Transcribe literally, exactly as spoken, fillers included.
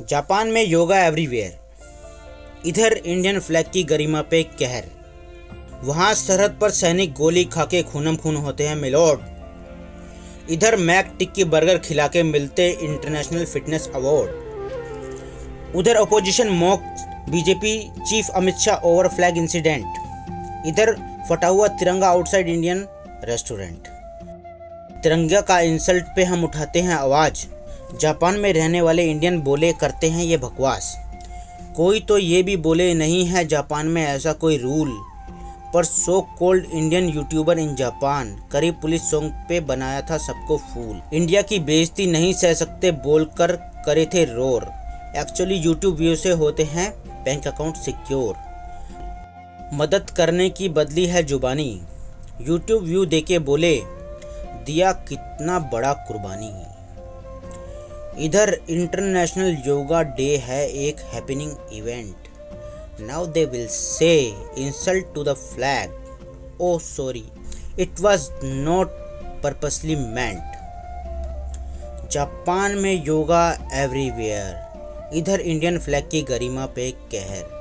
Japan में yoga everywhere, इधर Indian flag की गरिमा पे कहर। वहाँ सरहद पर सैनिक गोली खाके खूनम खून होते हैं मिलोड। इधर मैक टिक्की बर्गर खिला के मिलते इंटरनेशनल फिटनेस अवार्ड। उधर opposition mock BJP chief Amit Shah over flag incident. इधर फटा हुआ तिरंगा आउटसाइड इंडियन रेस्टोरेंट। तिरंगा का इंसल्ट पे हम उठाते हैं आवाज़। जापान में रहने वाले इंडियन बोले करते हैं ये बकवास। कोई तो ये भी बोले नहीं है जापान में ऐसा कोई रूल, पर so called Indian YouTuber in Japan करीब पुलिस सॉन्ग पे बनाया था सबको फूल। इंडिया की बेइज्जती नहीं सह सकते बोलकर करे थे रोर। एक्चुअली यूट्यूब व्यू से होते हैं बैंक अकाउंट सिक्योर। मदद करने की बदली है जुबानी, यूट्यूब व्यू देके बोले दिया कितना बड़ा कुर्बानी। इधर इंटरनेशनल योगा डे है एक happening event. Now they will say insult to the flag, oh sorry it was not purposely meant. Japan में योगा एवरीवेयर, इधर इंडियन फ्लैग की गरिमा पे कहर।